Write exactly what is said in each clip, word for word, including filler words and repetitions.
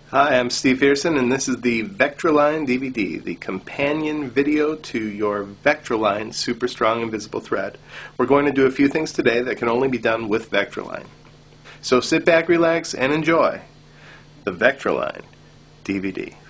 Hi, I'm Steve Pearson, and this is the Vectra Line D V D, the companion video to your Vectra Line Super Strong Invisible Thread. We're going to do a few things today that can only be done with Vectra Line. So sit back, relax, and enjoy the Vectra Line D V D.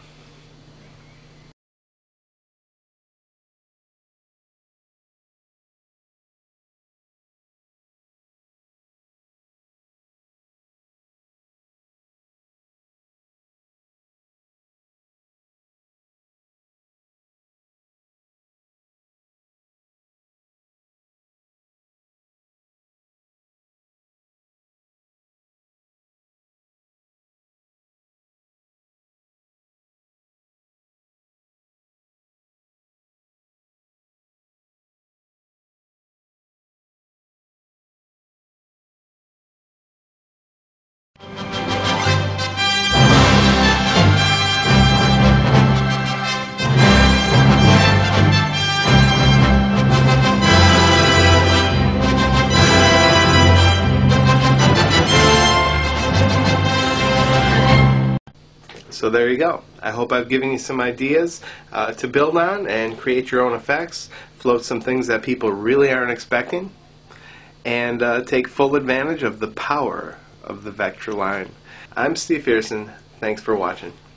So there you go. I hope I've given you some ideas uh, to build on and create your own effects, float some things that people really aren't expecting, and uh, take full advantage of the power of the Vectra Line. I'm Steve Pearson. Thanks for watching.